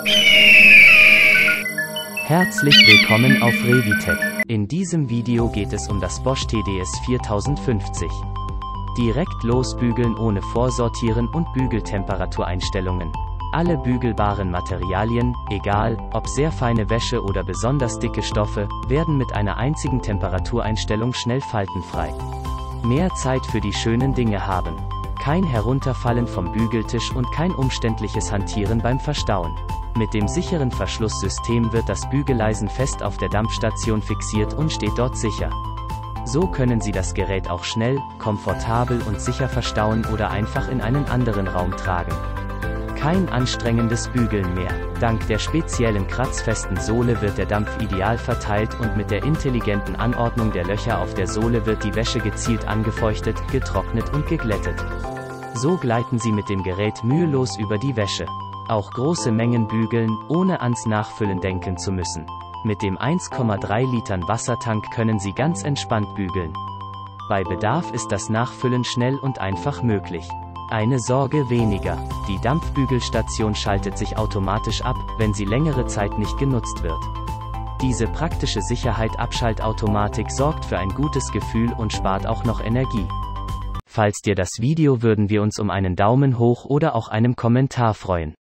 Herzlich willkommen auf Revitec. In diesem Video geht es um das Bosch TDS 4050. Direkt losbügeln ohne Vorsortieren und Bügeltemperatureinstellungen. Alle bügelbaren Materialien, egal, ob sehr feine Wäsche oder besonders dicke Stoffe, werden mit einer einzigen Temperatureinstellung schnell faltenfrei. Mehr Zeit für die schönen Dinge haben. Kein Herunterfallen vom Bügeltisch und kein umständliches Hantieren beim Verstauen. Mit dem sicheren Verschlusssystem wird das Bügeleisen fest auf der Dampfstation fixiert und steht dort sicher. So können Sie das Gerät auch schnell, komfortabel und sicher verstauen oder einfach in einen anderen Raum tragen. Kein anstrengendes Bügeln mehr. Dank der speziellen kratzfesten Sohle wird der Dampf ideal verteilt und mit der intelligenten Anordnung der Löcher auf der Sohle wird die Wäsche gezielt angefeuchtet, getrocknet und geglättet. So gleiten Sie mit dem Gerät mühelos über die Wäsche. Auch große Mengen bügeln, ohne ans Nachfüllen denken zu müssen. Mit dem 1,3 Litern Wassertank können Sie ganz entspannt bügeln. Bei Bedarf ist das Nachfüllen schnell und einfach möglich. Eine Sorge weniger. Die Dampfbügelstation schaltet sich automatisch ab, wenn sie längere Zeit nicht genutzt wird. Diese praktische Sicherheit-Abschaltautomatik sorgt für ein gutes Gefühl und spart auch noch Energie. Falls dir das Video würden wir uns um einen Daumen hoch oder auch einem Kommentar freuen.